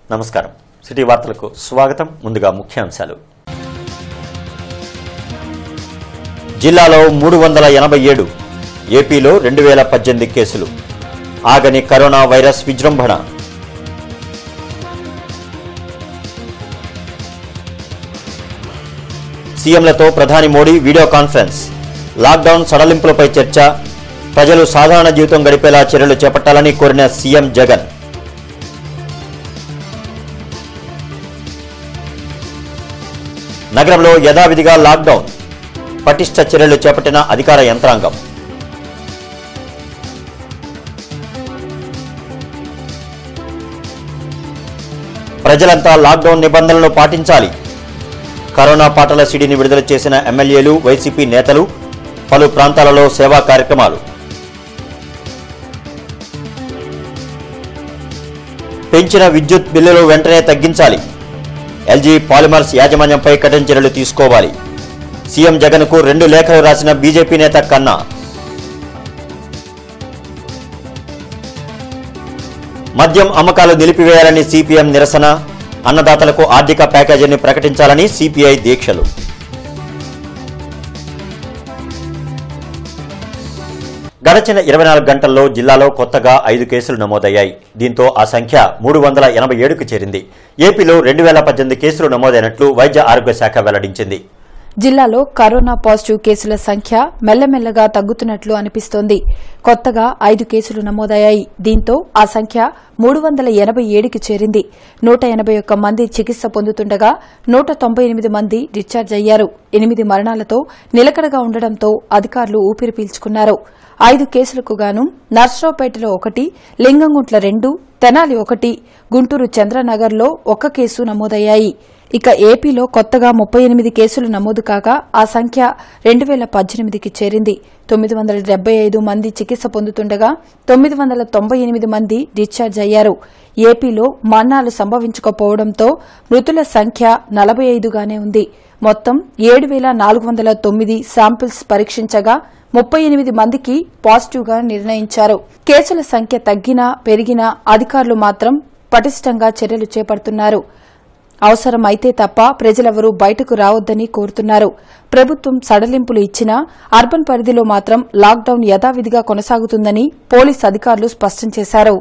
నమస్కారం సిటీ వార్తలకు స్వాగతం ముందుగా ముఖ్యాంశాలు జిల్లాలో 387 ఏపీలో 2018 కేసులు ఆగని కరోనా వైరస్ విజృంభణ సీఎంలతో ప్రధాని మోడీ వీడియో కాన్ఫరెన్స్ లాక్డౌన్ సడలింపులపై చర్చ ప్రజలు సాధారణ జీవితం గడిపేలా చర్యలు చేపట్టాలని కోరిన సీఎం జగన్ నగరంలో యథావిధిగా లాక్డౌన్ పటిష్ట చర్యలు చేపట్టిన అధికార యంత్రాంగం ప్రజలంతా లాక్డౌన్ నిబంధనలను పాటించాలి కరోనా పాటల సిడిని విడుదల చేసిన ఎమ్మెల్యేలు వైసీపీ నేతలు పలు ప్రాంతాలలో సేవా కార్యక్రమాలు పెంచిన విద్యుత్ బిల్లులు వెంటనే తగ్గించాలి ఎల్జీ పాలిమర్స్ యాజమాన్యంపై కఠిన చర్యలు తీసుకోవాలి సీఎం జగన్ కు 2 లేఖలు రాసిన బీజేపీ నేత కన్నా మద్యం అమ్మకాలు నిలిపివేయాలని సిపిఎం నిరసన అన్నదాతలకు ఆర్థిక ప్యాకేజీని ప్రకటించాలని సిపిఐ దీక్షలు గడచిన 24 గంటల్లో జిల్లాలో కొత్తగా 5 కేసులు నమోదయ్యాయి దీంతో ఆ సంఖ్య 387కు చేరింది ఏపీలో 2018 కేసులు నమోదైనట్లు వైద్య ఆరోగ్య శాఖ వెల్లడించింది జిల్లాలో కరోనా పాజిటివ్ కేసుల సంఖ్య మెల్లమెల్లగా తగ్గుతున్నట్లు అనిపిస్తోంది కొత్తగా 5 కేసులు నమోదయ్యాయి దీంతో ఆ సంఖ్య 387కి చేరింది 181 మంది చికిత్స పొందుతుండగా 198 మంది డిశ్చార్జ్ అయ్యారు 8 మరణాలతో నిలకడగా ఉండడంతో అధికారులు ఊపిరి పీల్చుకున్నారు 5 కేసులకు గాను నర్సరావుపేటలో 1 లింగంగుంట్ల 2 తెనాలి 1 గుంటూరు చంద్రనగర్లో 1 కేసు నమోదయ్యాయి ఇక ఏపీలో కొత్తగా 38 కేసులు నమోదు కాగా ఆ సంఖ్య 2018కి చేరింది 975 మంది చికిత్స పొందుతుండగా 998 మంది డిశ్చార్జ్ అయ్యారు ఏపీలో మరణాలు సంభవించకపోవడంతో మృతుల సంఖ్య 45గానే ఉంది మొత్తం 7409 శాంపిల్స్ పరీక్షించగా 38 మందికి పాజిటివ్గా నిర్ణయించారు కేసుల సంఖ్య తగ్గినా పెరిగినా అధికారులు మాత్రం పటిష్టంగా చర్యలు చేపడుతున్నారు అవసరమైతే తప్ప ప్రజలెవరూ బయటకు రావద్దని కోరుతున్నారు ప్రభుత్వం సడలింపులు ఇచ్చినా అర్బన్ పరిధిలో మాత్రం లాక్డౌన్ యథావిధిగా కొనసాగుతుందని పోలీస్ అధికారులు స్పష్టం చేశారు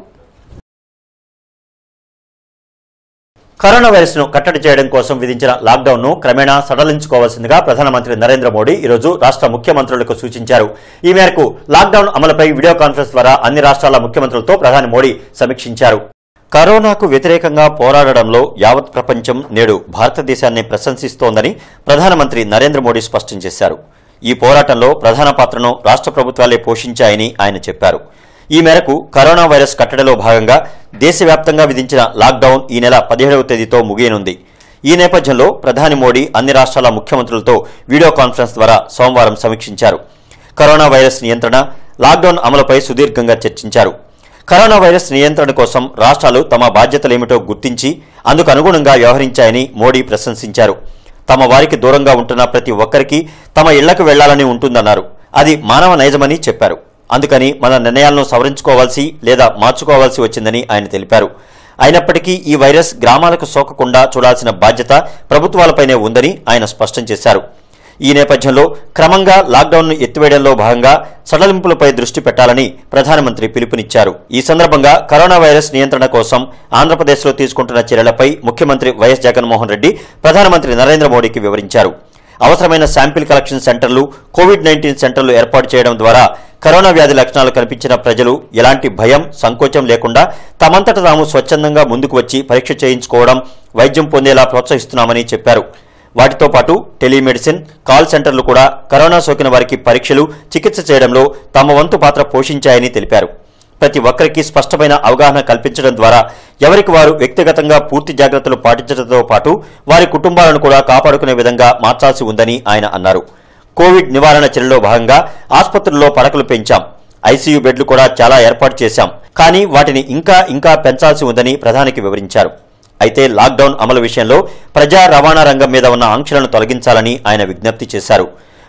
కరోనా వైరస్ ను కట్టడి చేయడం కోసం విధించిన లాక్డౌన్ ను క్రమేణా సడలించుకోవాల్సిందిగా ప్రధానమంత్రి నరేంద్ర మోడీ ఈరోజు రాష్ట్ర ముఖ్యమంత్రులకు సూచించారు ఈ మేరకు లాక్డౌన్ అమలుపై వీడియో కాన్ఫరెన్స్ ద్వారా అన్ని రాష్ట్రాల ముఖ్యమంత్రులతో ప్రధాని మోడీ సమీక్షించారు కరోనాకు వ్యతిరేకంగా పోరాడడంలో యావత్ ప్రపంచం నేడు భారతదేశాన్ని ప్రశంసిస్తోందని ప్రధానమంత్రి నరేంద్ర మోడీ స్పష్టం చేశారు ఈ పోరాటంలో ప్రధాన పాత్రను రాష్ట్ర ప్రభుత్వాలే పోషించాయని ఆయన చెప్పారు ఈ మేరకు కరోనా వైరస్ కట్టడిలో భాగంగా దేశవ్యాప్తంగా విధించిన లాక్డౌన్ ఈ నెల 17వ తేదీతో ముగియనుంది ఈ నేపథ్యంలో ప్రధాని మోడీ అన్ని రాష్ట్రాల ముఖ్యమంత్రులతో వీడియో కాన్ఫరెన్స్ ద్వారా సోమవారం సమీక్షించారు కరోనా వైరస్ నియంత్రణ లాక్డౌన్ అమలుపై సుదీర్ఘంగా చర్చించారు కరోనా వైరస్ నియంత్రణ కోసం రాష్ట్రాలు తమ బాధ్యతలేమిటో గుర్తించి అందుకు అనుగుణంగా వ్యవహరించాయని మోడీ ప్రశంసించారు తమ వారికి దూరంగా ఉంటున్న ప్రతి ఒక్కరికి తమ ఇళ్లకు వెళ్లాలని ఉంటుందన్నారు అది మానవ నైజమని చెప్పారు అందుకని మన నిర్ణయాలను సవరించుకోవాల్సి లేదా మార్చుకోవాల్సి వచ్చిందని ఆయన తెలిపారు అయినప్పటికీ ఈ వైరస్ గ్రామాలకు సోకకుండా చూడాల్సిన బాధ్యత ప్రభుత్వాలపైనే ఉందని ఆయన స్పష్టం చేశారు ఈ నేపథ్యంలో క్రమంగా లాక్డౌన్ ను ఎత్తివేయడంలో భాగంగా సడలింపులపై దృష్టి పెట్టాలని ప్రధానమంత్రి పిలుపునిచ్చారు ఈ సందర్భంగా కరోనా వైరస్ నియంత్రణ కోసం ఆంధ్రప్రదేశ్లో తీసుకుంటున్న చర్యలపై ముఖ్యమంత్రి వైఎస్ జగన్మోహన్ రెడ్డి ప్రధానమంత్రి నరేంద్ర మోడీకి వివరించారు అవసరమైన శాంపిల్ కలెక్షన్ సెంటర్లు కోవిడ్-19 సెంటర్లు ఏర్పాటు చేయడం ద్వారా కరోనా వ్యాధి లక్షణాలు కనిపించిన ప్రజలు ఎలాంటి భయం సంకోచం లేకుండా తమంతట తాము స్వచ్ఛందంగా ముందుకు వచ్చి పరీక్ష చేయించుకోవడం వైద్యం పొందేలా ప్రోత్సహిస్తున్నామని చెప్పారు వాటితో పాటు టెలిమెడిసిన్ కాల్ సెంటర్లు కూడా కరోనా సోకిన వారికి పరీక్షలు చికిత్స చేయడంలో తమ వంతు పాత్ర పోషించాయని తెలిపారు ప్రతి ఒక్కరికి స్పష్టమైన అవగాహన కల్పించడం ద్వారా ఎవరికి వారు వ్యక్తిగతంగా పూర్తి జాగ్రత్తలు పాటించడంతో పాటు వారి కుటుంబాలను కూడా కాపాడుకునే విధంగా మార్చాల్సి ఉందని ఆయన అన్నారు కోవిడ్ నివారణ చర్యల్లో భాగంగా ఆసుపత్రుల్లో పడకలు పెంచాం ఐసీయూ బెడ్లు కూడా చాలా ఏర్పాటు చేశాం కానీ వాటిని ఇంకా పెంచాల్సి ఉందని ప్రధానికి వివరించారు అయితే లాక్డౌన్ అమలు విషయంలో ప్రజా రవాణా రంగం మీద ఉన్న ఆంక్షలను తొలగించాలని ఆయన విజ్ఞప్తి చేశారు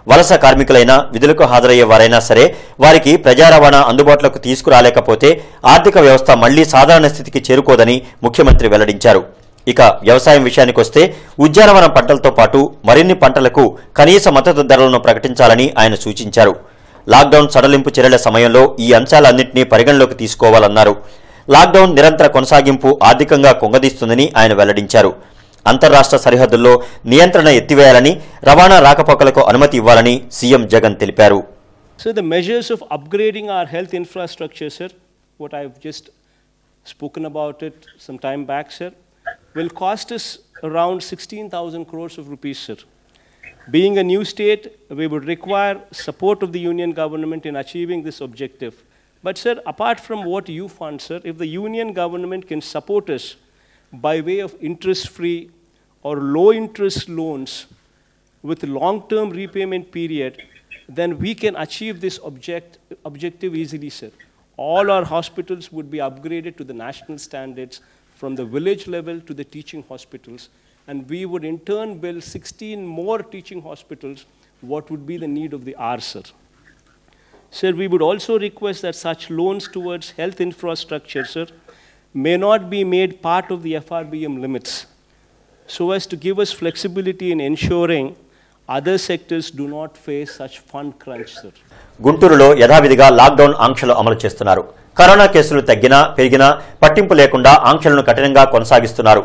వలస కార్మికులైనా విధులకు హాజరయ్యే వారైనా సరే వారికి ప్రజా రవాణా అందుబాటులోకి తీసుకురాలేకపోతే ఆర్థిక వ్యవస్థ మళ్లీ సాధారణ స్థితికి చేరుకోదని ముఖ్యమంత్రి వెల్లడించారు. ఇక వ్యవసాయం విషయానికొస్తే ఉద్యానవన పంటలతో పాటు మరిన్ని పంటలకు కనీస మద్దతు ధరలను ప్రకటించాలని ఆయన సూచించారు. లాక్డౌన్ సడలింపు చర్యల సమయంలో ఈ అంశాలన్నింటినీ పరిగణలోకి తీసుకోవాలన్నారు. లాక్డౌన్ నిరంతర కొనసాగింపు ఆర్థికంగా కుంగదీస్తుందని ఆయన వెల్లడించారు. అంతర్రాష్ట్ర సరిహద్దుల్లో నియంత్రణ ఎత్తివేయాలని, రవాణా రాకపోకలకు అనుమతి ఇవ్వాలని సీఎం జగన్ తెలిపారు. So the measures of upgrading our health infrastructure, sir, what I've just spoken about it some time back, sir, will cost us around 16,000 crores of rupees, sir. Being a new state, we would require support of the union government in achieving this objective. But sir, apart from what you fund, sir, if the union government can support us by way of interest-free or low-interest loans with long-term repayment period, then we can achieve this objective easily, sir. All our hospitals would be upgraded to the national standards from the village level to the teaching hospitals, and we would in turn build 16 more teaching hospitals, what would be the need of the hour, sir. Sir, we would also request that such loans towards health infrastructure, sir, may not be made part of the FRBM limits, so as to give us flexibility in ensuring other sectors do not face such fund crunch, sir. గుంటూరులో యథావిధిగా lockdown ఆంక్షలు అమలు చేస్తున్నారు. Corona కేసులు తగ్గినా పెరిగినా పట్టింపు లేకుండా ఆంక్షలను కఠినంగా కొనసాగిస్తున్నారు.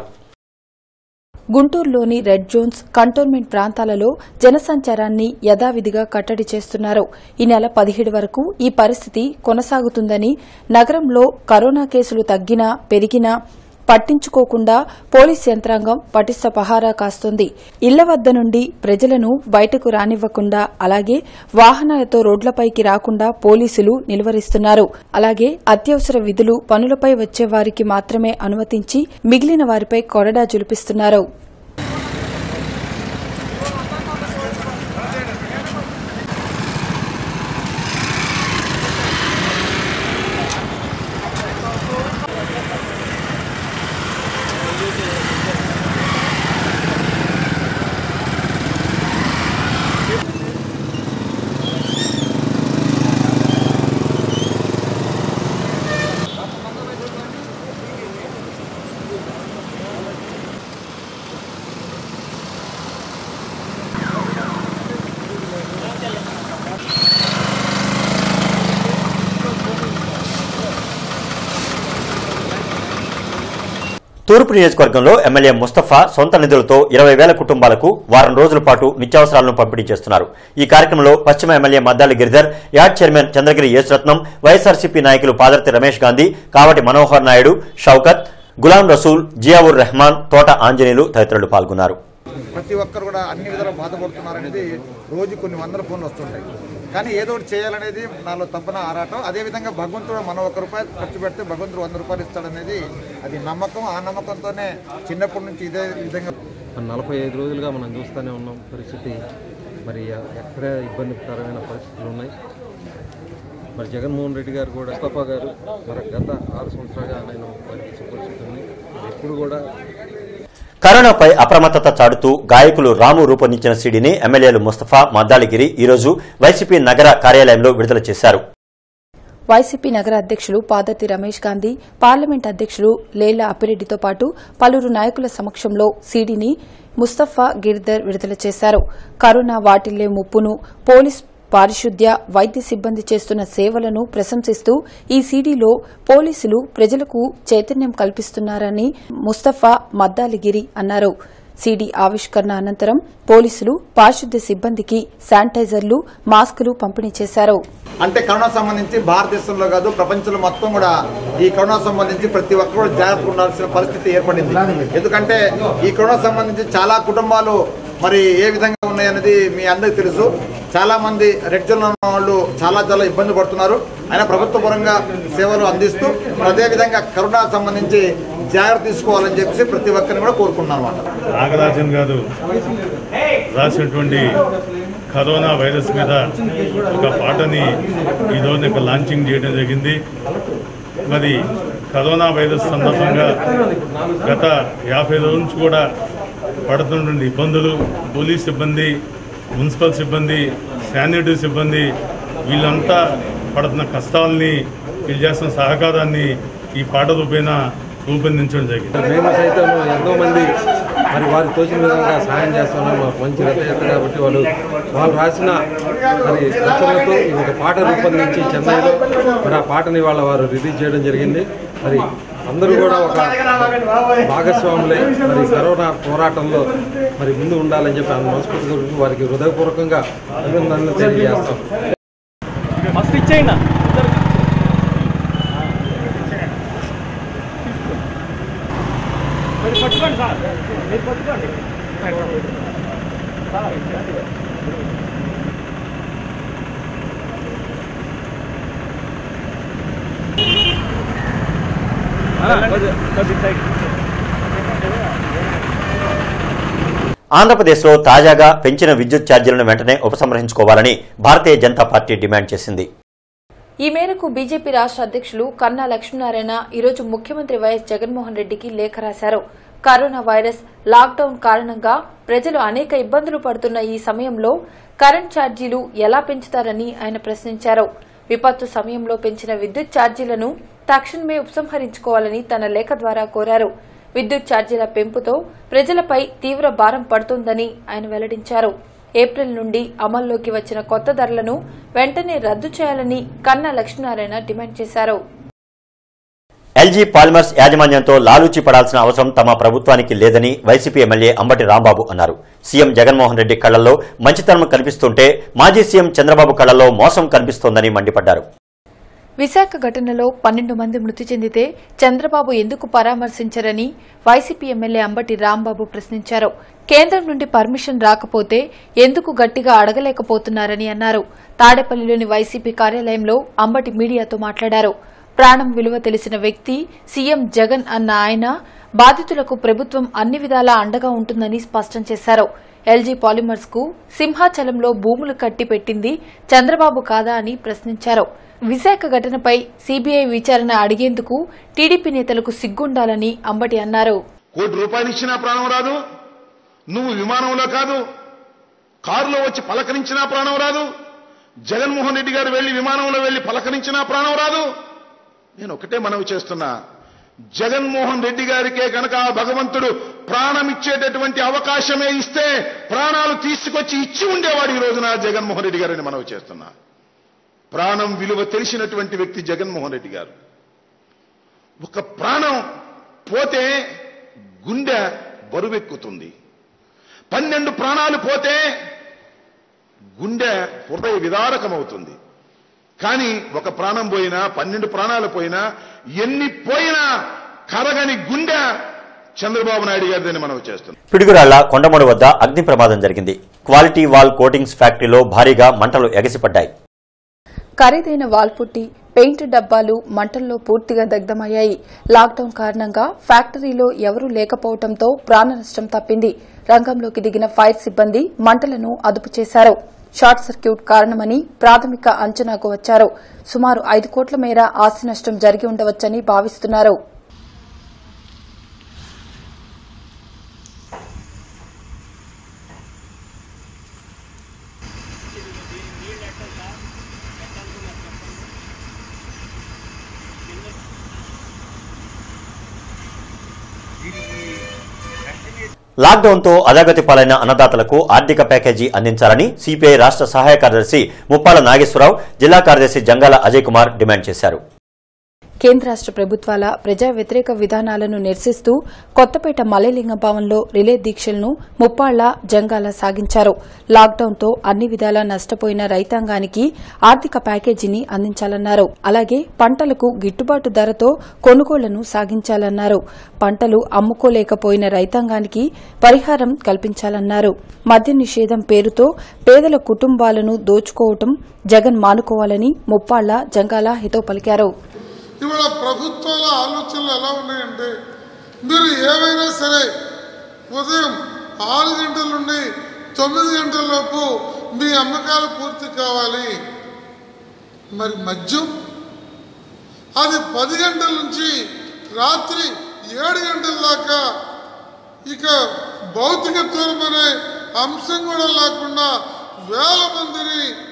గుంటూరులోని రెడ్ జోన్స్, కంటోన్మెంట్ ప్రాంతాలలో జనసంచారాన్ని యథావిధిగా కట్టడి చేస్తున్నారు. ఈ నెల 17 వరకు ఈ పరిస్థితి కొనసాగుతుందని, నగరంలో కరోనా కేసులు తగ్గినా పెరిగినా పట్టించుకోకుండా పోలీస్ యంత్రాంగం పటిష్ట పహారా కాస్తోంది. ఇళ్ల వద్ద నుండి ప్రజలను బయటకు రానివ్వకుండా, అలాగే వాహనాలతో రోడ్లపైకి రాకుండా పోలీసులు నిలువరిస్తున్నారు. అలాగే అత్యవసర విధులు, పనులపై వచ్చే వారికి మాత్రమే అనుమతించి మిగిలిన వారిపై కొరడా జులిపిస్తున్నారు. తూర్పు నియోజకవర్గంలో ఎమ్మెల్యే ముస్తఫా సొంత నిధులతో 20,000 కుటుంబాలకు వారం రోజుల పాటు నిత్యావసరాలను పంపిణీ చేస్తున్నారు. ఈ కార్యక్రమంలో పశ్చిమ MLA Maddali Giridhar, yard chairman Chandragiri Yesuratnam, YSRCP నాయకులు పాదర్తి రమేష్ గాంధీ, కావటి మనోహర్ నాయుడు, షౌకత్, గులాం రసూల్, జియావుర్ రెహమాన్, తోట ఆంజనేయులు తదితరులు పాల్గొన్నారు. ప్రతి ఒక్కరు కూడా అన్ని విధాలు బాధపడుతున్నారనేది రోజు కొన్ని వందల ఫోన్లు వస్తుంటాయి. కానీ ఏదో ఒకటి చేయాలనేది నాలో తప్పన ఆరాటం. అదేవిధంగా భగవంతుడు మనం ₹1 ఖర్చు పెడితే భగవంతుడు ₹100 ఇస్తాడనేది అది నమ్మకం. ఆ నమ్మకంతోనే చిన్నప్పటి నుంచి ఇదే విధంగా 45 రోజులుగా మనం చూస్తూనే ఉన్నాం. పరిస్థితి మరి ఎక్కడ ఇబ్బందికరమైన పరిస్థితులు ఉన్నాయి. మరి జగన్మోహన్ రెడ్డి గారు కూడా, ముస్తఫా గారు మరి గత 6 సంవత్సరాలుగా నేను పరిస్థితి ఉంది. ఎప్పుడు కూడా కరోనాపై అప్రమత్తత చాటుతూ గాయకులు రాము రూపొందించిన సీడీని ఎమ్మెల్యేలు ముస్తఫా, మద్దాలిగిరి ఈరోజు వైసీపీ నగర కార్యాలయంలో విడుదల చేశారు. వైసీపీ నగర అధ్యక్షులు పాదర్తి రమేష్ గాంధీ, పార్లమెంట్ అధ్యక్షులు లేలా అప్పిరెడ్డితో పాటు పలువురు నాయకుల సమక్షంలో సీడీని ముస్తఫా, గిరిధర్ విడుదల చేశారు. కరోనా వాటిల్లే ముప్పును, పోలీస్, పారిశుద్ధ్య, వైద్య సిబ్బంది చేస్తున్న సేవలను ప్రశంసిస్తూ ఈ సీడీలో పోలీసులు ప్రజలకు చైతన్యం కల్పిస్తున్నారని ముస్తఫా, మద్దాలిగిరి అన్నారు. సీడీ ఆవిష్కరణ అనంతరం పోలీసులు పారిశుద్ధ్య సిబ్బందికి శానిటైజర్లు, మాస్కులు పంపిణీ చేశారు. అంటే కరోనా సంబంధించి భారతదేశంలో కాదు ప్రపంచంలో మొత్తం కూడా ఈ కరోనా సంబంధించి ప్రతి ఒక్కరు జాగ్రత్తగా ఉండాల్సిన పరిస్థితి ఏర్పడింది. ఎందుకంటే ఈ కరోనా సంబంధించి చాలా కుటుంబాలు మరి ఏ విధంగా ఉన్నాయనేది మీ అందరికీ తెలుసు. చాలా మంది రెడ్ జోన్ ఉన్న వాళ్ళు చాలా ఇబ్బంది పడుతున్నారు. అయినా ప్రభుత్వ పరంగా సేవలు అందిస్తూ అదేవిధంగా కరోనా సంబంధించి జాగ్రత్త తీసుకోవాలని చెప్పి ప్రతి ఒక్కరిని కూడా కోరుకుంటున్నాను అన్నమాట. నాగరాజన్ గారు రాసినటువంటి కరోనా వైరస్ మీద ఒక పాటని ఈరోజు లాంచింగ్ చేయడం జరిగింది. మరి కరోనా వైరస్ సందర్భంగా గత 50 రోజుల నుంచి కూడా పడుతున్నటువంటి ఇబ్బందులు, పోలీస్ సిబ్బంది, మున్సిపల్ సిబ్బంది, శానిటరీ సిబ్బంది వీళ్ళంతా పడుతున్న కష్టాలని వీళ్ళు చేస్తున్న సహకారాన్ని ఈ పాట రూపేణ రూపొందించడం జరిగింది. మేము సైతం ఎంతోమంది మరి వారి తోచిన విధంగా సహాయం చేస్తున్నాం. మాకు మంచి రచయిత కాబట్టి వాళ్ళు రాసిన మరి రచనలతో ఒక పాట రూపొందించి చెన్నైలో మరి ఆ పాటని వారు రిలీజ్ చేయడం జరిగింది. మరి అందరూ కూడా ఒక భాగస్వాములై మరి కరోనా పోరాటంలో మరి ముందు ఉండాలని చెప్పి మనస్ఫూర్తి గురించి వారికి హృదయపూర్వకంగా అభినందనలు తెలియజేస్తాం. ఆంధ్రప్రదేశ్లో తాజాగా పెంచిన విద్యుత్ ఛార్జీలను వెంటనే ఉపసంహరించుకోవాలని భారతీయ జనతా పార్టీ డిమాండ్ చేసింది. ఈ మేరకు బీజేపీ రాష్ట్ర అధ్యక్షులు కన్నా లక్ష్మీనారాయణ ఈరోజు ముఖ్యమంత్రి వైఎస్ జగన్మోహన్ రెడ్డికి లేఖ రాశారు. కరోనా వైరస్ లాక్డౌన్ కారణంగా ప్రజలు అనేక ఇబ్బందులు పడుతున్న ఈ సమయంలో కరెంట్ ఛార్జీలు ఎలా పెంచుతారని ఆయన ప్రశ్నించారు. విపత్తు సమయంలో పెంచిన విద్యుత్ ఛార్జీలను తక్షణమే ఉపసంహరించుకోవాలని తన లేఖ ద్వారా కోరారు. విద్యుత్ ఛార్జీల పెంపుతో ప్రజలపై తీవ్ర భారం పడుతోందని ఆయన వెల్లడించారు. ఏప్రిల్ నుండి అమల్లోకి వచ్చిన కొత్త ధరలను వెంటనే రద్దు చేయాలని కన్నా లక్ష్మీనారాయణ డిమాండ్ చేశారు. ఎల్జీ పాలిమర్స్ యాజమాన్యంతో లాలూచి పడాల్సిన అవసరం తమ ప్రభుత్వానికి లేదని వైసీపీ ఎమ్మెల్యే అంబటి రాంబాబు అన్నారు. సీఎం జగన్మోహన్ రెడ్డి కళ్లలో మంచితనం కనిపిస్తుంటే మాజీ సీఎం చంద్రబాబు కళ్లలో మోసం కనిపిస్తోందని మండిపడ్డారు. విశాఖ ఘటనలో 12 మంది మృతి చెందితే చంద్రబాబు ఎందుకు పరామర్శించరని వైసీపీ ఎమ్మెల్యే అంబటి రాంబాబు ప్రశ్నించారు. కేంద్రం నుండి పర్మిషన్ రాకపోతే ఎందుకు గట్టిగా అడగలేకపోతున్నారని అన్నారు. తాడేపల్లిలోని వైసీపీ కార్యాలయంలో అంబటి మీడియాతో మాట్లాడారు. ప్రాణం విలువ తెలిసిన వ్యక్తి సీఎం జగన్ అన్న ఆయన బాధితులకు ప్రభుత్వం అన్ని విధాలా అండగా ఉంటుందని స్పష్టం చేశారు. ఎల్జీ పాలిమర్స్ కు సింహాచలంలో భూములు కట్టి పెట్టింది చంద్రబాబు కాదా అని ప్రశ్నించారు. విశాఖ ఘటనపై సీబీఐ విచారణ అడిగేందుకు టీడీపీ నేతలకు సిగ్గుండాలని అంబటి అన్నారు. ₹1 ఇచ్చినా ప్రాణం రాదు, నువ్వు విమానంలో కాదు కారులో వచ్చి పలకరించినా ప్రాణం రాదు, జగన్మోహన్ రెడ్డి గారు వెళ్లి విమానంలో వెళ్లి పలకరించినా ప్రాణం రాదు. నేను ఒకటే మనవి చేస్తున్నా, జగన్మోహన్ రెడ్డి గారికే కనుక భగవంతుడు ప్రాణం ఇచ్చేటటువంటి అవకాశమే ఇస్తే ప్రాణాలు తీసుకొచ్చి ఇచ్చి ఉండేవాడు ఈ రోజున జగన్మోహన్ రెడ్డి గారిని మనవి చేస్తున్నా. ప్రాణం విలువ తెలిసినటువంటి వ్యక్తి జగన్మోహన్ రెడ్డి గారు. ఒక ప్రాణం పోతే గుండె బరువెక్కుతుంది, 12 ప్రాణాలు పోతే గుండె హృదయ విదారకమవుతుంది. కానీ ఒక ప్రాణం పోయినా 12 ప్రాణాలు పోయినా ఎన్ని పోయినా కరగని గుండె చంద్రబాబు నాయుడు గారిని మనం చేస్తున్నాం. పిడుగురాళ్ల కొండమూడు వద్ద అగ్ని ప్రమాదం జరిగింది. క్వాలిటీ వాల్ కోటింగ్స్ ఫ్యాక్టరీలో భారీగా మంటలు ఎగసిపడ్డాయి. ఖరీదైన వాల్ పుట్టి పెయింట్ డబ్బాలు మంటల్లో పూర్తిగా దగ్ధమయ్యాయి. లాక్డౌన్ కారణంగా ఫ్యాక్టరీలో ఎవరూ లేకపోవడంతో ప్రాణ నష్టం తప్పింది. రంగంలోకి దిగిన ఫైర్ సిబ్బంది మంటలను అదుపు చేశారు. షార్ట్ సర్క్యూట్ కారణమని ప్రాథమిక అంచనాకు వచ్చారు. సుమారు 5 కోట్ల మేర ఆస్తి నష్టం జరిగి ఉండవచ్చని భావిస్తున్నారు. లాక్డౌన్తో అధోగతి పాలైన అన్నదాతలకు ఆర్థిక ప్యాకేజీ అందించాలని సిపిఐ రాష్ట్ర సహాయ కార్యదర్శి ముప్పాల నాగేశ్వరరావు, జిల్లా కార్యదర్శి జంగాల అజయ్ కుమార్ డిమాండ్ చేశారు. కేంద్ర రాష్ట్ర ప్రభుత్వాల ప్రజా వ్యతిరేక విధానాలను నిరసిస్తూ కొత్తపేట మలయలింగం భవన్లో రిలే దీక్షలను ముప్పాళ్ల జంగాల సాగించారు. లాక్డౌన్తో అన్ని విధాలా నష్టపోయిన రైతాంగానికి ఆర్థిక ప్యాకేజీని అందించాలన్నారు. అలాగే పంటలకు గిట్టుబాటు ధరతో కొనుగోళ్లను సాగించాలన్నారు. పంటలు అమ్ముకోలేకపోయిన రైతాంగానికి పరిహారం కల్పించాలన్నారు. మద్య నిషేధం పేరుతో పేదల కుటుంబాలను దోచుకోవటం జగన్ మానుకోవాలని ముప్పాళ్ల జంగాల హితవు పలికారు. ఇవాళ ప్రభుత్వాల ఆలోచనలు ఎలా ఉన్నాయంటే, మీరు ఏవైనా సరే ఉదయం 6 గంటల నుండి 9 గంటల లోపు మీ అమ్మకాలు పూర్తి కావాలి. మరి మద్యం అది 10 గంటల నుంచి రాత్రి 7 గంటల దాకా, ఇక భౌతిక దూరం అనే అంశం కూడా లేకుండా వేల మందిని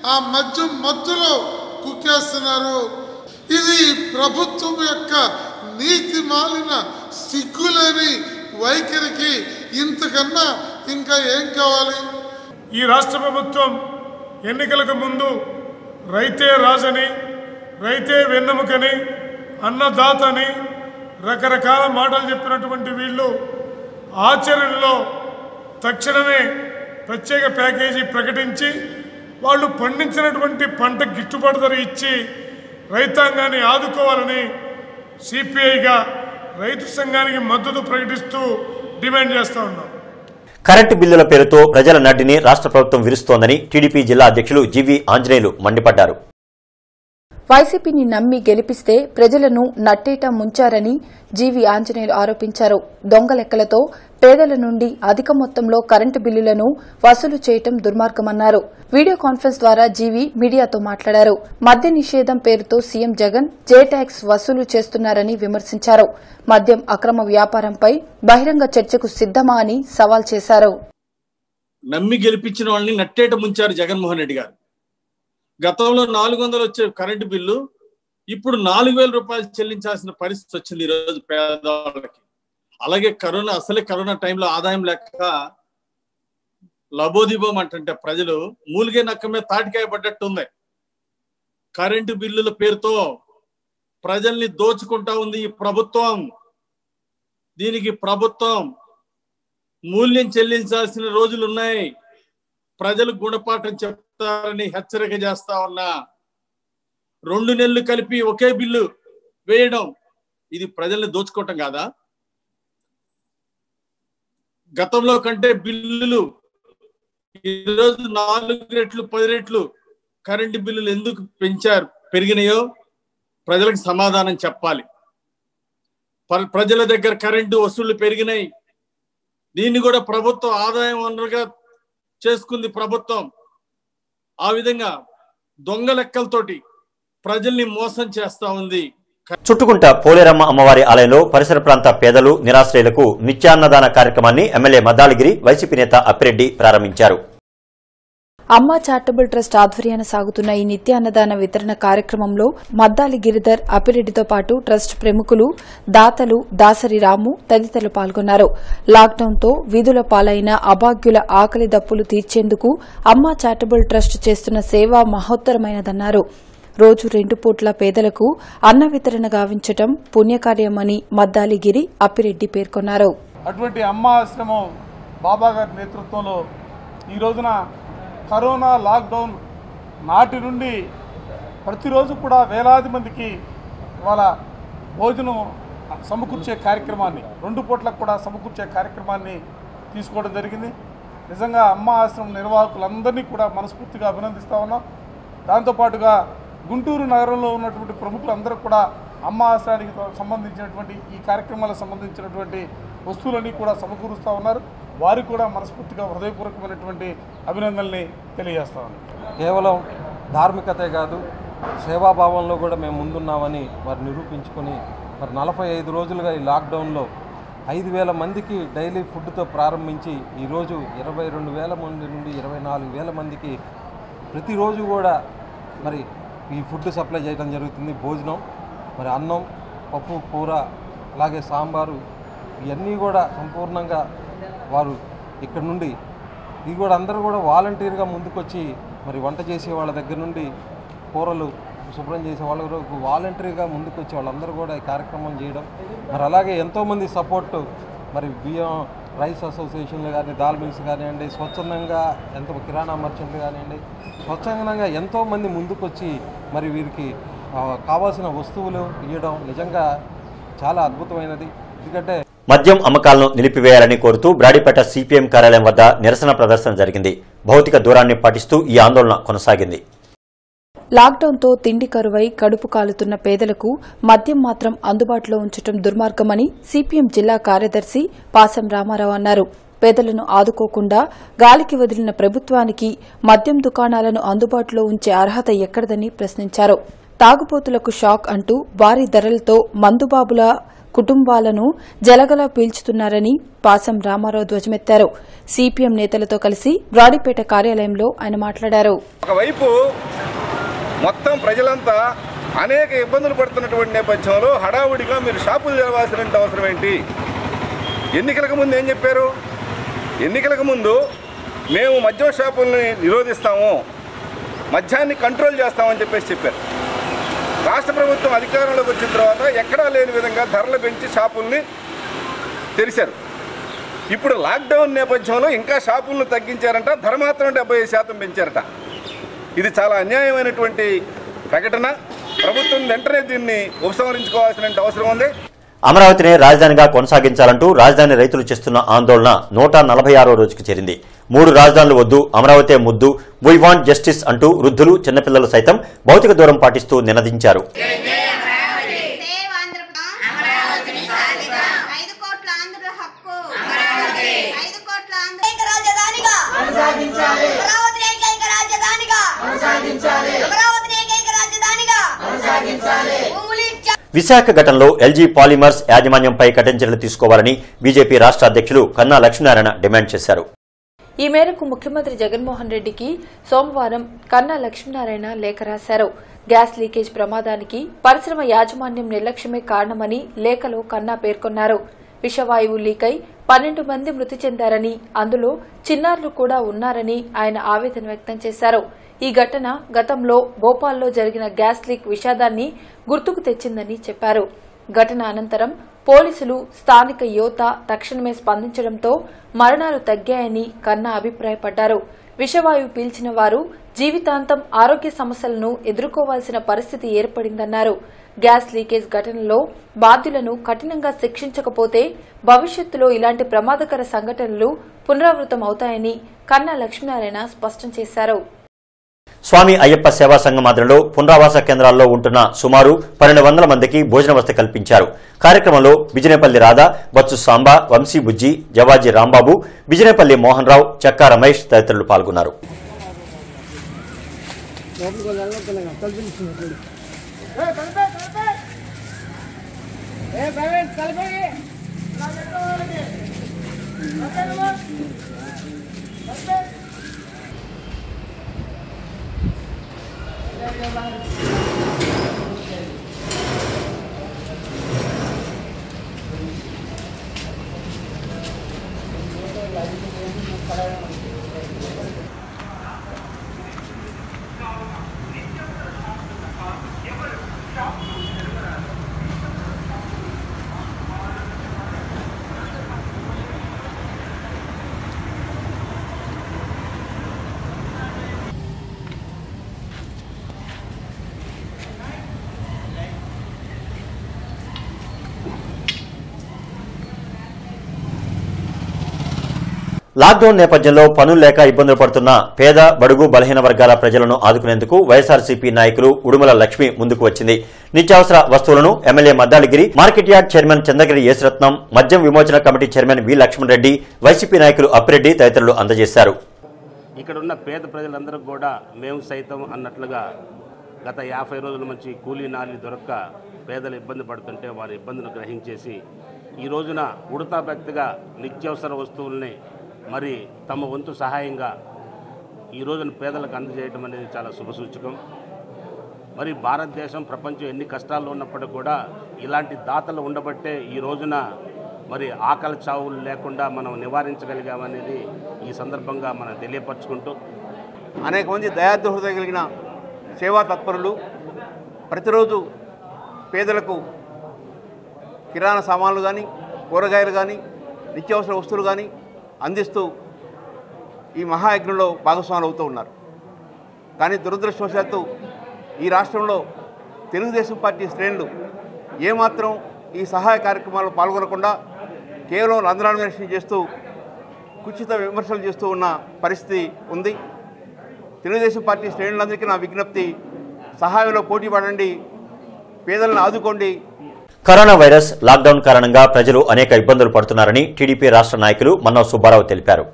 ఆ మద్యం మత్తులో కుక్కేస్తున్నారు. ఇది ప్రభుత్వం యొక్క నీతి మాలిన సిగ్గులేని వైఖరికి ఇంతకన్నా ఇంకా ఏం కావాలి? ఈ రాష్ట్ర ప్రభుత్వం ఎన్నికలకు ముందు రైతే రాజని, రైతే వెన్నెముకని, అన్నదాతని రకరకాల మాటలు చెప్పినటువంటి వీళ్ళు ఆచరణలో తక్షణమే ప్రత్యేక ప్యాకేజీ ప్రకటించి వాళ్ళు పండించినటువంటి పంట గిట్టుబాటు ధర ఇచ్చి రైతాంగాన్ని ఆదుకోవాలని సిపిఐగా రైతు సంఘానికి మద్దతు ప్రకటిస్తూ డిమాండ్ చేస్తూ ఉన్నాం. కరెంటు బిల్లుల పేరుతో ప్రజల నడ్డిని రాష్ట్ర ప్రభుత్వం విరుస్తోందని టీడీపీ జిల్లా అధ్యక్షులు జీవీ ఆంజనేయులు మండిపడ్డారు. వైసీపీని నమ్మి గెలిపిస్తే ప్రజలను నట్టేట ముంచారని జీవీ ఆంజనేయులు ఆరోపించారు. దొంగ లెక్కలతో పేదల నుండి అధిక మొత్తంలో కరెంటు బిల్లులను వసూలు చేయడం దుర్మార్గమన్నారు. వీడియో కాన్ఫరెన్స్ ద్వారా జీవీ మీడియాతో మాట్లాడారు. మద్య నిషేధం పేరుతో సీఎం జగన్ జే ట్యాక్స్ వసూలు చేస్తున్నారని విమర్శించారు. మద్యం అక్రమ వ్యాపారంపై బహిరంగ చర్చకు సిద్దమా అని సవాల్ చేశారు. నమ్మి గెలిపించిన వాళ్ళని నట్టేట ముంచారు జగన్మోహన్ రెడ్డి గారు. గతంలో 400 వచ్చే కరెంటు బిల్లు ఇప్పుడు 4,000 రూపాయలు చెల్లించాల్సిన పరిస్థితి వచ్చింది ఈరోజు పేదవాళ్ళకి. అలాగే కరోనా టైంలో ఆదాయం లేక లబోదిబోం అంటే ప్రజలు మూలిగే నక్క మీద తాటికాయ పడ్డట్టు ఉంది. కరెంటు బిల్లుల పేరుతో ప్రజల్ని దోచుకుంటా ఉంది ఈ ప్రభుత్వం. దీనికి ప్రభుత్వం మూల్యం చెల్లించాల్సిన రోజులు ఉన్నాయి. ప్రజలు గుణపాఠం చెప్తారని హెచ్చరిక చేస్తా ఉన్నా. 2 నెలలు కలిపి ఒకే బిల్లు వేయడం ఇది ప్రజల్ని దోచుకోవటం కాదా? గతంలో కంటే బిల్లులు ఈరోజు 4 రెట్లు 10 రెట్లు కరెంటు బిల్లులు ఎందుకు పెరిగినాయో ప్రజలకు సమాధానం చెప్పాలి. ప్రజల దగ్గర కరెంటు వసూళ్లు పెరిగినాయి. దీన్ని కూడా ప్రభుత్వం ఆదాయం వనరుగా చేసుకుంది ప్రభుత్వం. ఆ విధంగా దొంగ లెక్కలతోటి ప్రజల్ని మోసం చేస్తా ఉంది. చుట్టుకుంట పోలేరమ్మ అమ్మవారి ఆలయంలో పరిసర ప్రాంత పేదలు నిరాశ్రయులకు నిత్యాన్నదాన కార్యక్రమాన్ని ఎమ్మెల్యే మద్దాలిగిరి వైసీపీ నేత అప్పిరెడ్డి ప్రారంభించారు. అమ్మా చారిటబుల్ ట్రస్ట్ ఆధ్వర్యాన సాగుతున్న ఈ నిత్యాన్నదాన వితరణ కార్యక్రమంలో మద్దాలి గిరిధర్, అప్పిరెడ్డితో పాటు ట్రస్ట్ ప్రముఖులు, దాతలు, దాసరి రాము తదితరులు పాల్గొన్నారు. లాక్డౌన్తో వీధుల పాలైన అభాగ్యుల ఆకలి దప్పులు తీర్చేందుకు అమ్మా చారిటబుల్ ట్రస్ట్ చేస్తున్న సేవ మహోత్తరమైనదన్నారు. రోజు 2 పూట్ల పేదలకు అన్న వితరణ గావించటం పుణ్యకార్యమని మద్దాలిగిరి, అప్పిరెడ్డి పేర్కొన్నారు. అటువంటి అమ్మ ఆశ్రమం బాబా గారి నేతృత్వంలో ఈ రోజున కరోనా లాక్డౌన్ నాటి నుండి ప్రతిరోజు కూడా వేలాది మందికి వాళ్ళ భోజనం సమకూర్చే కార్యక్రమాన్ని 2 పూట్లకు కూడా సమకూర్చే కార్యక్రమాన్ని తీసుకోవడం జరిగింది. నిజంగా అమ్మ ఆశ్రమం నిర్వాహకులందరినీ కూడా మనస్ఫూర్తిగా అభినందిస్తూ ఉన్నాం. దాంతోపాటుగా గుంటూరు నగరంలో ఉన్నటువంటి ప్రముఖులందరూ కూడా అమ్మ ఆశ్రమానికి సంబంధించినటువంటి ఈ కార్యక్రమాలకు సంబంధించినటువంటి వస్తువులన్నీ కూడా సమకూరుస్తూ ఉన్నారు. వారికి కూడా మనస్ఫూర్తిగా హృదయపూర్వకమైనటువంటి అభినందనల్ని తెలియజేస్తా ఉన్నాం. కేవలం ధార్మికతే కాదు, సేవాభావంలో కూడా మేము ముందున్నామని వారు నిరూపించుకొని మరి 45 రోజులుగా ఈ లాక్డౌన్లో 5,000 మందికి డైలీ ఫుడ్తో ప్రారంభించి ఈరోజు 22,000 మంది నుండి 24,000 మందికి ప్రతిరోజు కూడా మరి ఈ ఫుడ్ సప్లై చేయడం జరుగుతుంది. భోజనం మరి అన్నం, పప్పు, కూర, అలాగే సాంబారు ఇవన్నీ కూడా సంపూర్ణంగా వారు ఇక్కడ నుండి ఇది కూడా అందరూ కూడా వాలంటీర్గా ముందుకొచ్చి మరి వంట చేసే వాళ్ళ దగ్గర నుండి కూరలు శుభ్రం చేసే వాళ్ళ వరకు వాలంటరీగా ముందుకొచ్చి వాళ్ళందరూ కూడా ఈ కార్యక్రమం చేయడం, మరి అలాగే ఎంతోమంది సపోర్టు మరి బియ్యం రైస్ అసోసియేషన్లు కానీ, దాల్ మిల్స్ కానివ్వండి, స్వచ్ఛందంగా కిరాణా మర్చెంట్లు కానివ్వండి, స్వచ్ఛందంగా ఎంతోమంది ముందుకొచ్చి మరి వీరికి కావాల్సిన వస్తువులు ఇవ్వడం నిజంగా చాలా అద్భుతమైనది. ఎందుకంటే మద్యం అమ్మకాలను నిలిపివేయాలని కోరుతూ బ్రాడీపేట సిపిఎం కార్యాలయం వద్ద నిరసన ప్రదర్శన జరిగింది. భౌతిక దూరాన్ని పాటిస్తూ ఈ ఆందోళన కొనసాగింది. లాక్డౌన్తో తిండి కరువై కడుపు కాలుతున్న పేదలకు మద్యం మాత్రం అందుబాటులో ఉంచడం దుర్మార్గమని సిపిఎం జిల్లా కార్యదర్శి పాసం రామారావు అన్నారు. పేదలను ఆదుకోకుండా గాలికి వదిలిన ప్రభుత్వానికి మద్యం దుకాణాలను అందుబాటులో ఉంచే అర్హత ఎక్కడదని ప్రశ్నించారు. తాగుబోతులకు షాక్ అంటూ భారీ ధరలతో మందుబాబుల కుటుంబాలను జలగలా పీల్చుతున్నారని పాసం రామారావు ధ్వజమెత్తారు. సిపిఎం నేతలతో కలిసి బ్రాడీపేట కార్యాలయంలో ఆయన మాట్లాడారు. ఒకవైపు మొత్తం ప్రజలంతా అనేక ఇబ్బందులు పడుతున్నటువంటి నేపథ్యంలో హడావుడిగా మీరు షాపులు తెరవాల్సిన అవసరం ఏంటి? ఎన్నికలకు ముందు ఏం చెప్పారు? ఎన్నికలకు ముందు మేము మద్యం షాపుల్ని నిరోధిస్తాము, మద్యాన్ని కంట్రోల్ చేస్తామని చెప్పారు. రాష్ట్ర ప్రభుత్వం అధికారంలోకి వచ్చిన తర్వాత ఎక్కడా లేని విధంగా ధరలు పెంచి షాపుల్ని తెరిచారు. ఇప్పుడు లాక్డౌన్ నేపథ్యంలో ఇంకా షాపులను తగ్గించారంట, ధర మాత్రం 75% పెంచారట. ఇది చాలా అన్యాయమైనటువంటి ప్రకటన. ప్రభుత్వం వెంటనే దీన్ని ఉపసంహరించుకోవాల్సిన అవసరం ఉంది. అమరావతిని రాజధానిగా కొనసాగించాలంటూ రాజధాని రైతులు చేస్తున్న ఆందోళన 146వ రోజుకు చేరింది. 3 రాజధానులు వద్దు, అమరావతి ముద్దు, వీ వాంట్ జస్టిస్ అంటూ వృద్ధులు, చిన్నపిల్లలు సైతం భౌతిక దూరం పాటిస్తూ నినదించారు. విశాఖ ఘటనలో ఎల్జీ పాలిమర్స్ యాజమాన్యంపై కఠిన చర్యలు తీసుకోవాలని బీజేపీ రాష్ట్ర అధ్యక్షులు కన్నా లక్ష్మీనారాయణ డిమాండ్ చేశారు. ఈ మేరకు ముఖ్యమంత్రి జగన్మోహన్ రెడ్డికి సోమవారం కన్నా లక్ష్మీనారాయణ లేఖ రాశారు. గ్యాస్ లీకేజ్ ప్రమాదానికి పరిశ్రమ యాజమాన్యం నిర్లక్ష్యమే కారణమని లేఖలో కన్నా పేర్కొన్నారు. విషవాయువు లీకై 12 మంది మృతి చెందారని, అందులో చిన్నారులు కూడా ఉన్నారని ఆయన ఆవేదన వ్యక్తం చేశారు. ఈ ఘటన గతంలో భోపాల్లో జరిగిన గ్యాస్ లీక్ విషాదాన్ని గుర్తుకు తెచ్చిందని చెప్పారు. ఘటన అనంతరం పోలీసులు, స్థానిక యువత తక్షణమే స్పందించడంతో మరణాలు తగ్గాయని కన్నా అభిప్రాయపడ్డారు. విషవాయువు పీల్చిన వారు జీవితాంతం ఆరోగ్య సమస్యలను ఎదుర్కోవాల్సిన పరిస్థితి ఏర్పడిందన్నారు. గ్యాస్ లీకేజ్ ఘటనలో బాధ్యులను కఠినంగా శిక్షించకపోతే భవిష్యత్తులో ఇలాంటి ప్రమాదకర సంఘటనలు పునరావృతం అవుతాయని కన్నా లక్ష్మీనారాయణ స్పష్టం చేశారు. స్వామి అయ్యప్ప సేవా సంఘం ఆధ్వర్యంలో పునరావాస కేంద్రాల్లో ఉంటున్న సుమారు 1200 మందికి భోజన వసతి కల్పించారు. కార్యక్రమంలో బిజినేపల్లి రాధా, బొత్సు సాంబా, వంశీ బుజ్జి, జవాజీ రాంబాబు, బిజినేపల్లి మోహన్ రావు, చెక్కా రమేష్ తదితరులు పాల్గొన్నారు. లాక్డౌన్ నేపథ్యంలో పనులు లేక ఇబ్బందులు పడుతున్న పేద, బడుగు, బలహీన వర్గాల ప్రజలను ఆదుకునేందుకు వైఎస్ఆర్సీపీ నాయకులు ఉడుమల లక్ష్మి ముందుకు వచ్చింది. నిత్యావసర వస్తువులను MLA Maddaligiri, market yard chairman Chandragiri Yesaratnam, మద్యం విమోచన committee chairman V Lakshman Reddy, YCP నాయకులు అప్పిరెడ్డి తదితరులు అందజేశారు. ఇక్కడున్న పేద ప్రజలందరూ కూడా మేము సైతం అన్నట్లుగా గత 50 రోజుల నుంచి కూలీ నాలి దొరక్క పేదలు ఇబ్బంది పడుతుంటే వారి ఇబ్బందులు గ్రహించేసి ఈ రోజున ఉడతా భక్తిగా నిత్యావసర వస్తువుల్ని మరి తమ వంతు సహాయంగా ఈ రోజున పేదలకు అందజేయడం అనేది చాలా శుభసూచకం. మరి భారతదేశం, ప్రపంచం ఎన్ని కష్టాల్లో ఉన్నప్పటికీ కూడా ఇలాంటి దాతలు ఉండబట్టే ఈ రోజున మరి ఆకలి చావులు లేకుండా మనం నివారించగలిగామనేది ఈ సందర్భంగా మనం తెలియపరచుకుంటూ అనేక మంది దయాదృహృదయ కలిగిన సేవా తత్పరులు ప్రతిరోజు పేదలకు కిరాణా సామాన్లు కానీ, కూరగాయలు కానీ, నిత్యావసర వస్తువులు కానీ అందిస్తూ ఈ మహాయజ్ఞంలో భాగస్వాములు అవుతూ ఉన్నారు. కానీ దురదృష్టవశాత్తు ఈ రాష్ట్రంలో తెలుగుదేశం పార్టీ శ్రేణులు ఏమాత్రం ఈ సహాయ కార్యక్రమాల్లో పాల్గొనకుండా కేవలం రంధ్రాన్వేషణ చేస్తూ కుచిత విమర్శలు చేస్తూ ఉన్న పరిస్థితి ఉంది. తెలుగుదేశం పార్టీ శ్రేణులందరికీ నా విజ్ఞప్తి, సహాయంలో పోటీ పడండి, పేదలను ఆదుకోండి. కరోనా వైరస్ లాక్డౌన్ కారణంగా ప్రజలు అనేక ఇబ్బందులు పడుతున్నారని టీడీపీ రాష్ట్ర నాయకులు మన్నవ సుబ్బారావు తెలిపారు.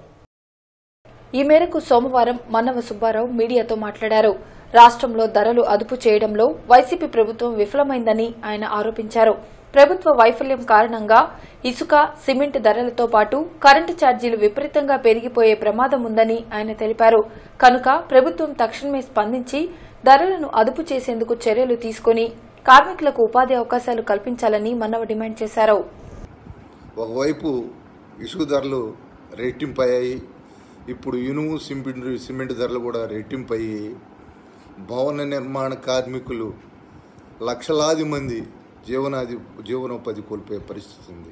ఈ మేరకు సోమవారం మన్నవ సుబ్బారావు మీడియాతో మాట్లాడారు. రాష్ట్రంలో ధరలు అదుపు చేయడంలో వైసీపీ ప్రభుత్వం విఫలమైందని ఆయన ఆరోపించారు. ప్రభుత్వ వైఫల్యం కారణంగా ఇసుక, సిమెంట్ ధరలతో పాటు కరెంటు ఛార్జీలు విపరీతంగా పెరిగిపోయే ప్రమాదం ఉందని ఆయన తెలిపారు. కనుక ప్రభుత్వం తక్షణమే స్పందించి ధరలను అదుపు చేసేందుకు చర్యలు తీసుకుని కార్మికులకు ఉపాధి అవకాశాలు కల్పించాలని మన్నవ డిమాండ్ చేశారు. ఒకవైపు ఇసుక ధరలు రెట్టింపయ్యాయి, ఇప్పుడు ఇనుము సిమెంట్ ధరలు కూడా రెట్టింపయ్యాయి. భవన నిర్మాణ కార్మికులు లక్షలాది మంది జీవనోపాధి కోల్పోయే పరిస్థితి ఉంది.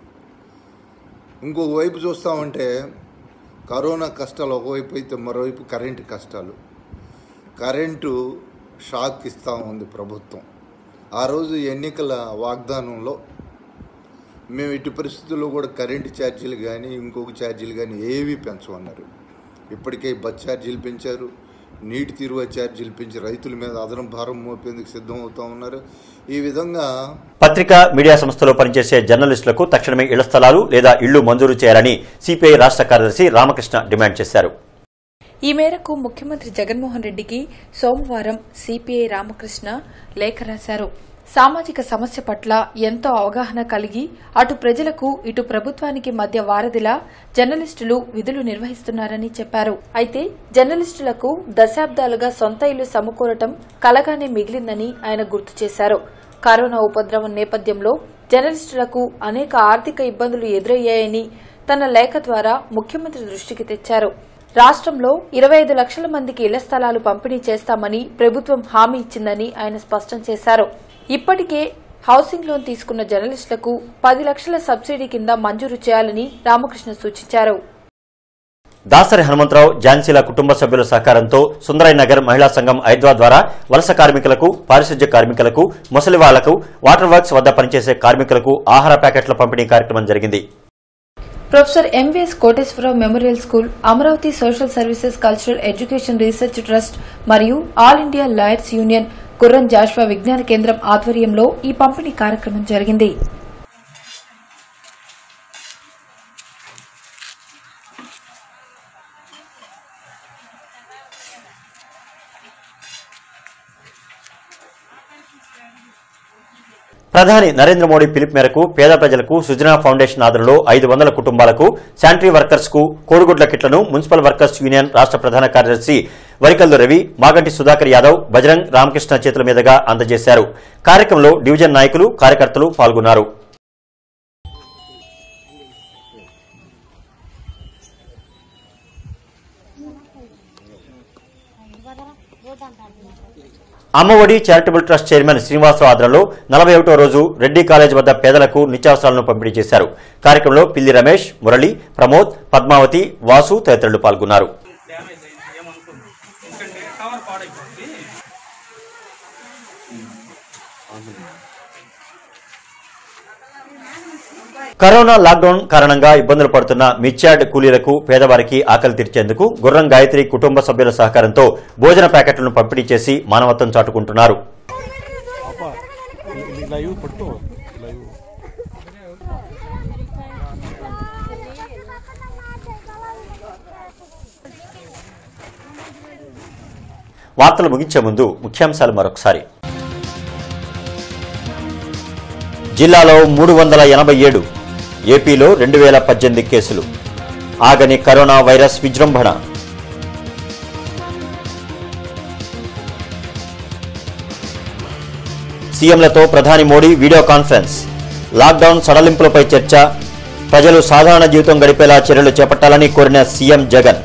ఇంకొక వైపు చూస్తామంటే కరోనా కష్టాలు ఒకవైపు అయితే మరోవైపు కరెంటు కష్టాలు. కరెంటు షాక్ ఇస్తూ ఉంది ప్రభుత్వం. ఆ రోజు ఎన్నికల వాగ్దానంలో మేము ఇటు పరిస్థితుల్లో కూడా కరెంటు ఛార్జీలు కానీ ఇంకొక ఛార్జీలు కానీ ఏవీ పెంచమన్నారు. ఇప్పటికే బస్ ఛార్జీలు పెంచారు, నీటి తీరువ ఛార్జీలు పెంచి రైతుల మీద అదనపు భారం మోపేందుకు సిద్ధం అవుతా ఉన్నారు. ఈ విధంగా పత్రికా మీడియా సంస్థలో పనిచేసే జర్నలిస్టులకు తక్షణమే ఇళ్ల స్థలాలు లేదా ఇళ్లు మంజూరు చేయాలని సిపిఐ రాష్ట్ర కార్యదర్శి రామకృష్ణ డిమాండ్ చేశారు. ఈ మేరకు ముఖ్యమంత్రి జగన్మోహన్ రెడ్డికి సోమవారం సిపిఐ రామకృష్ణ లేఖ రాశారు. సామాజిక సమస్య పట్ల ఎంతో అవగాహన కలిగి అటు ప్రజలకు ఇటు ప్రభుత్వానికి మధ్య వారధిలా జర్నలిస్టులు విధులు నిర్వహిస్తున్నారని చెప్పారు. అయితే జర్నలిస్టులకు దశాబ్దాలుగా సొంత ఇల్లు సమకూరటం కలగానే మిగిలిందని ఆయన గుర్తు చేశారు. కరోనా ఉపద్రవం నేపథ్యంలో జర్నలిస్టులకు అనేక ఆర్థిక ఇబ్బందులు ఎదురయ్యాయని తన లేఖ ద్వారా ముఖ్యమంత్రి దృష్టికి తెచ్చారు. రాష్ట్రంలో 25 లక్షల మందికి ఇళ్ల స్థలాలు పంపిణీ చేస్తామని ప్రభుత్వం హామీ ఇచ్చిందని ఆయన స్పష్టం చేశారు. ఇప్పటికే హౌసింగ్ లోన్ తీసుకున్న జర్నలిస్టులకు 10 లక్షల సబ్సిడీ కింద మంజూరు చేయాలని రామకృష్ణ సూచించారు. దాసరి హనుమంతరావు ఝాన్సీల కుటుంబ సభ్యుల సహకారంతో సుందరయ్య నగర్ మహిళా సంఘం ఐద్వా ద్వారా వలస కార్మికులకు, పారిశుధ్య కార్మికులకు, ముసలి వాళ్లకు, వాటర్ వర్క్స్ వద్ద పనిచేసే కార్మికులకు ఆహార ప్యాకెట్ల పంపిణీ కార్యక్రమం జరిగింది. Professor MVS Koteswararao memorial school, Amaravati social services cultural education research trust మరియు all India lawyers union Gurram Jashuva విజ్ఞాన కేంద్రం ఆధ్వర్యంలో ఈ పంపిణీ కార్యక్రమం జరిగింది. ప్రధాని నరేంద్ర మోడీ పిలుపు మేరకు పేద ప్రజలకు సుజనా ఫౌండేషన్ ఆధ్వర్యంలో 500 కుటుంబాలకు శానిటరీ వర్కర్స్ కు కోడిగుడ్ల కిట్లను మున్సిపల్ వర్కర్స్ యూనియన్ రాష్ట్ర ప్రధాన కార్యదర్శి వరికల్లు రవి, మాగంటి సుధాకర్ యాదవ్, బజరంగ్ రామకృష్ణ చేతుల మీదుగా అందజేశారు. కార్యక్రమంలో డివిజన్ నాయకులు, కార్యకర్తలు పాల్గొన్నారు. Ammavodi charitable trust chairman Srinivasarao ఆధ్వర్యంలో 41వ రోజు రెడ్డి కాలేజ్ వద్ద పేదలకు నిత్యావసరాలను పంపిణీ చేశారు. కార్యక్రమంలో పిల్లి రమేష్, మురళి, ప్రమోద్, పద్మావతి, వాసు తదితరులు పాల్గొన్నారు. కరోనా లాక్డౌన్ కారణంగా ఇబ్బందులు పడుతున్న మిర్చాడ్ కూలీలకు, పేదవారికి ఆకలి తీర్చేందుకు గుర్రం గాయత్రి కుటుంబ సభ్యుల సహకారంతో భోజన ప్యాకెట్లను పంపిణీ చేసి మానవత్వం చాటుకుంటున్నారు. వార్తలు ముగించే ముందు ముఖ్యాంశాలు మరొకసారి. జిల్లాలో 387, ఏపీలో 2018 కేసులు. ఆగని కరోనా వైరస్ విజృంభణ. సీఎంలతో ప్రధాని మోడీ వీడియో కాన్ఫరెన్స్. లాక్డౌన్ సడలింపులపై చర్చ. ప్రజలు సాధారణ జీవితం గడిపేలా చర్యలు చేపట్టాలని కోరిన సీఎం జగన్.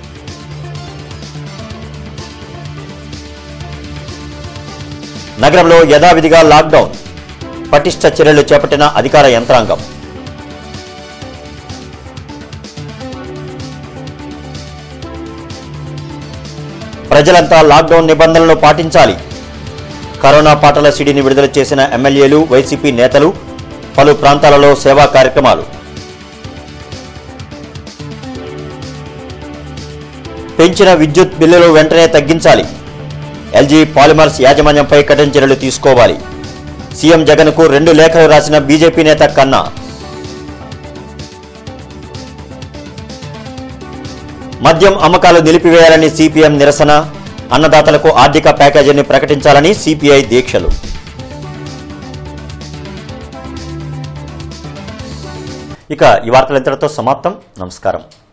నగరంలో యథావిధిగా లాక్డౌన్. పటిష్ట చర్యలు చేపట్టిన అధికార యంత్రాంగం. ప్రజలంతా లాక్డౌన్ నిబంధనలను పాటించాలి. కరోనా పాటల సిడిని విడుదల చేసిన ఎమ్మెల్యేలు, వైసీపీ నేతలు. పలు ప్రాంతాలలో సేవా కార్యక్రమాలు. పెంచిన విద్యుత్ బిల్లులు వెంటనే తగ్గించాలి. ఎల్జీ పాలిమర్స్ యాజమాన్యంపై కఠిన చర్యలు తీసుకోవాలి. సీఎం జగన్ కు 2 లేఖలు రాసిన బీజేపీ నేత కన్నా. మద్యం అమ్మకాలు నిలిపివేయాలని సిపిఎం నిరసన. అన్నదాతలకు ఆర్థిక ప్యాకేజీని ప్రకటించాలని సిపిఐ దీక్షలు. ఇక ఈ వార్తలు ఇంతటితో సమాప్తం. నమస్కారం.